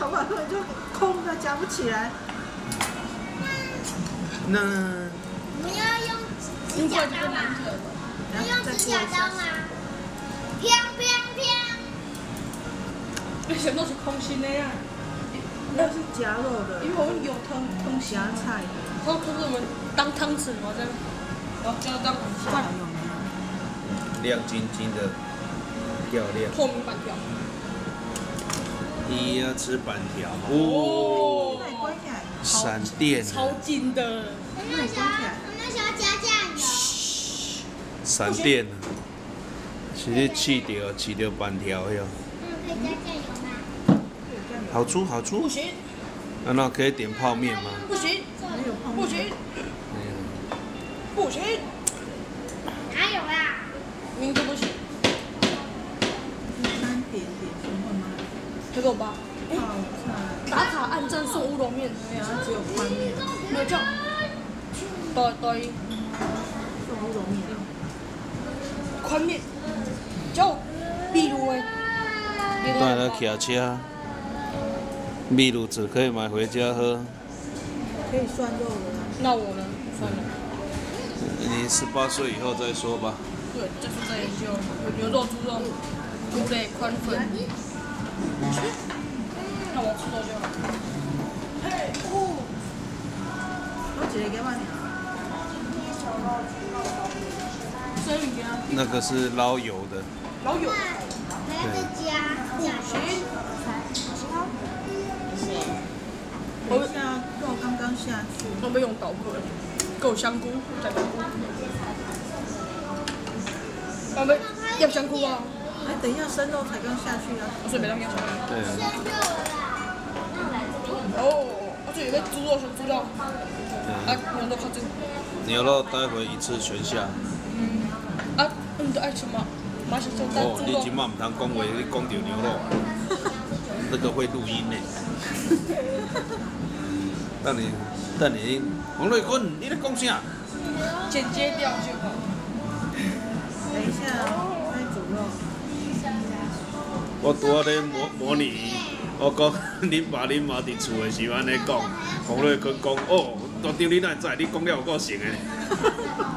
头发根本就空的，夹不起来。 那我们要用指甲刀吗？要用指甲刀吗？啪啪啪！ 为什么是空心的呀？ 那是夹肉的， 因为我们有汤夹菜的。 可是我们当汤匙嘛，这样，然后就要当饭。 亮晶晶的，漂亮。 透明板条。 你要吃板条哦。 那你关起来。 闪电。 超近的。 我们想要加酱油。 闪电。是你试到板条哟。 可以加酱油吗？ 好出好出。 不行。 那可以点泡面吗？ 不行。 没有泡面。 不行。不行。 哪有啦？ 明都不行。 3点什么吗？ 这个吧。 泡菜。 打卡按赞送乌龙面。 没有，它只有宽面。 没有这样。对。 送乌龙面。 宽面。就秘鲁的。 带来骑车。秘鲁只可以买回家喝。 可以涮肉的。 那我呢？算了。 你18岁以后再说吧。 对，这是在研究有牛肉、猪肉、菇类、宽粉。那我吃肉就好。嘿，哦。 我一个给我。 生鱼啊。 那个是捞油的。 捞油。 还要再加酱油。 等一下，肉刚刚下去。 我们用捣过的，够香菇，再香菇。我们要香菇啊！ 哎，等一下，生肉才刚下去啊。 我顺便要香菇。 对啊。 生肉了啦。 哦，我这有个猪肉，猪肉。啊，牛肉靠近。 牛肉待会一次全下。 啊，你都爱吃吗？马上就带猪肉。 哦，你今晚唔通讲话，你讲到牛肉，这个会录音呢。等你，王瑞坤，你在讲啥？ 剪接掉就好。 等一下，再煮肉。 我拄仔咧模拟，我讲恁爸恁妈伫厝的时候安尼讲，王瑞坤讲哦，大张你哪会知？你讲了有够成的。